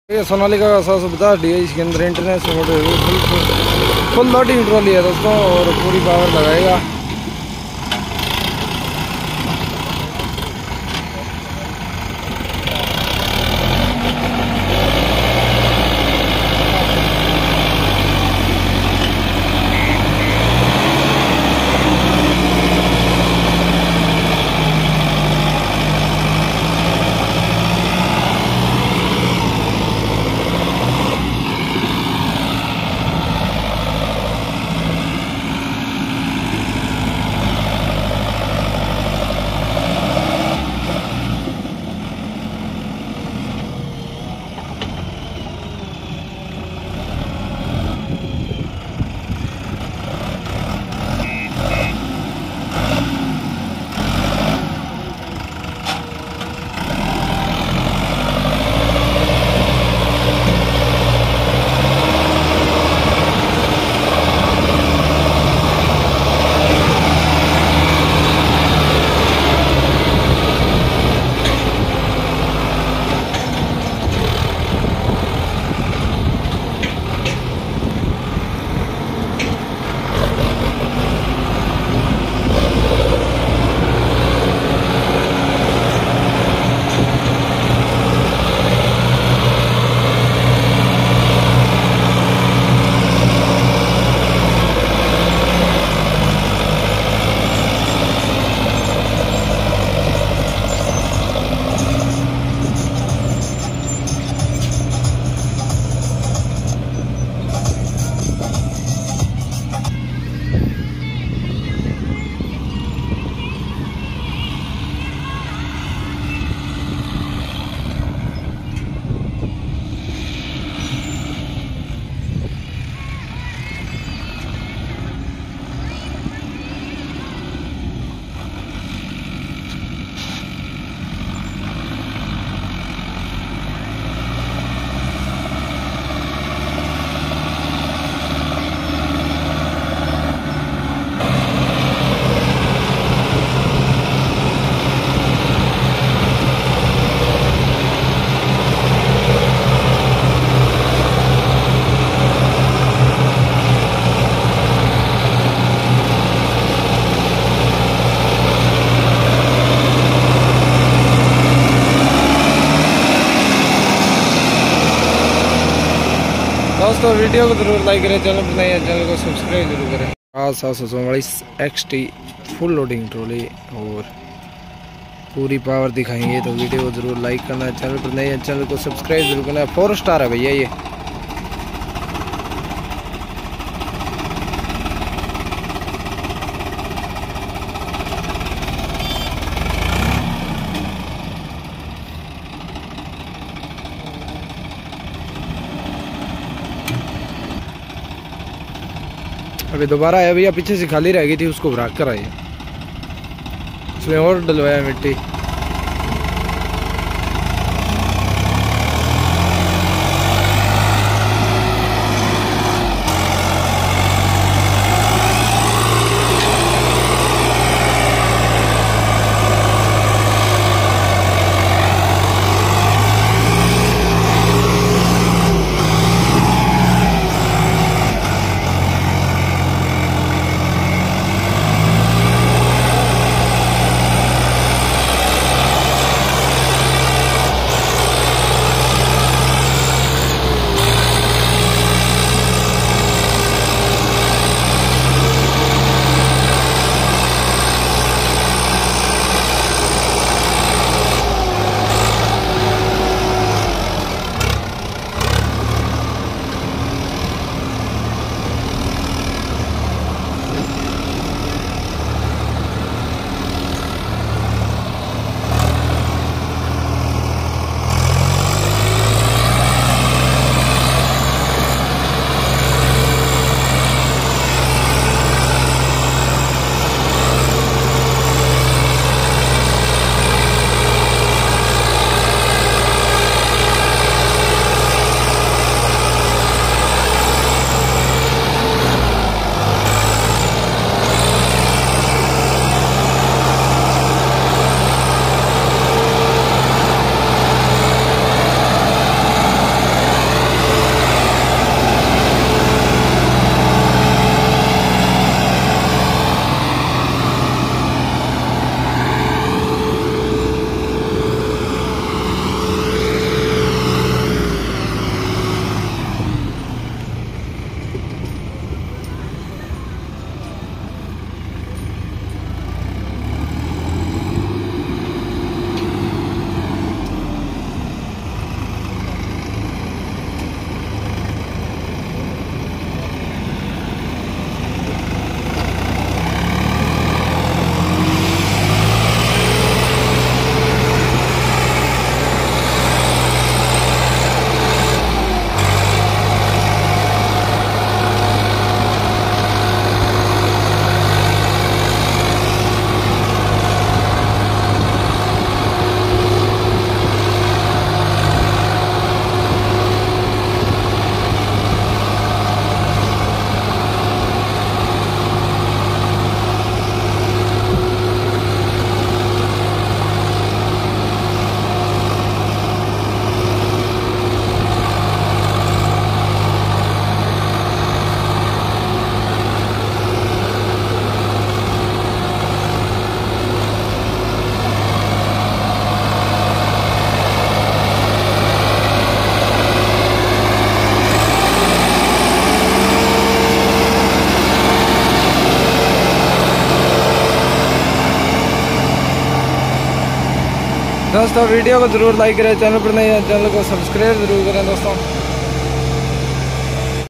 ये सोनालिका का 750 DI इसके अंदर international motor full loading trolley है दोस्तों और पूरी पावर लगाएगा। दोस्तों वीडियो को जरूर लाइक करें, चैनल पर नए हैं चैनल को सब्सक्राइब जरूर करें। आज 744 XT फुल लोडिंग ट्रॉली और पूरी पावर दिखाएंगे, तो वीडियो को जरूर लाइक करना है, चैनल पर नए हैं चैनल को सब्सक्राइब जरूर करना है। 4 स्टार है भैया ये। अभी दोबारा आया भैया, पीछे से खाली रह गई थी, उसको भराक कर आई, उसमें और डलवाया मिट्टी। दोस्तों वीडियो को जरूर लाइक करें, चैनल पर नए चैनल को सब्सक्राइब जरूर करें दोस्तों।